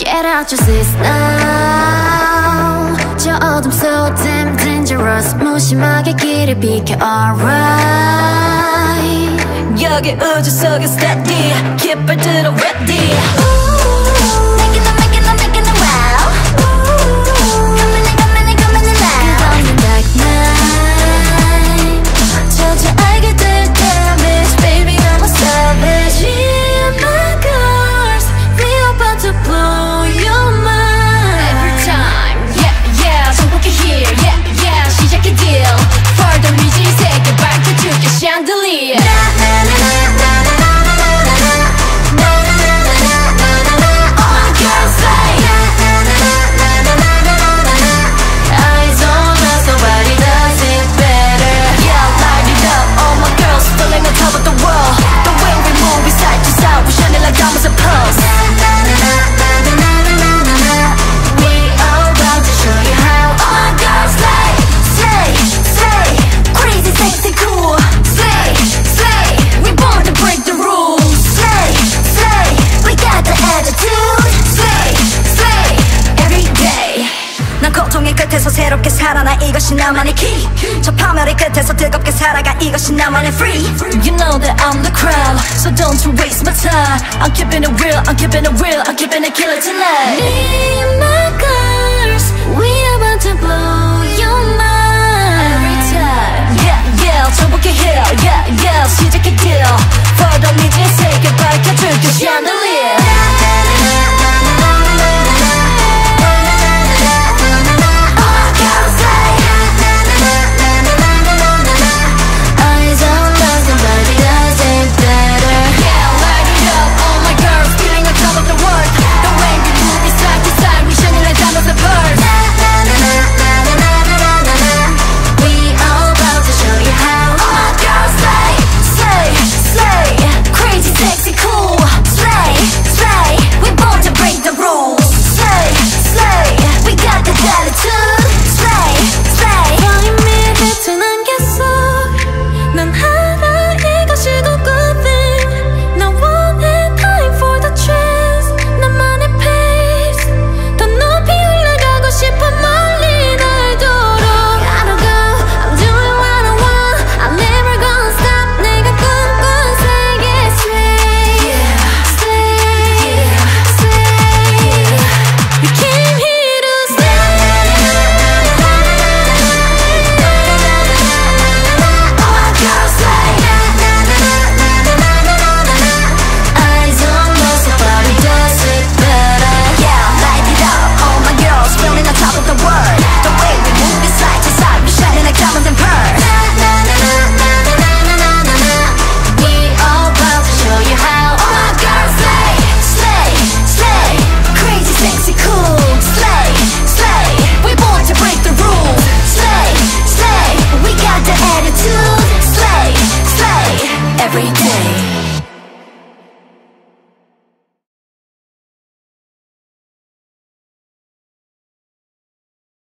Get out your seats now. 저 어둠 so damn dangerous. 무심하게 길을 비켜 alright. 여기 우주 속에 steady. 깃발 들어 ready. Making them wow. Coming in loud. 끝없는 dark night. 저저 알게 될 damage. Baby I'm a savage. Me and my girls, we about to blow your mind. Every time, yeah, 성공해 here, yeah, 시작해 deal. Further 미지 세계 밝혀줄게 chandelier. 끝에서 새롭게 살아나 이것이 나만의 key. 저 파멸의 끝에서 뜨겁게 살아가 이것이 나만의 free. You know that I'm the crowd, so don't you waste my time. I'm keeping it real, I'm keeping it real, I'm keeping it killer tonight. Me and my girl.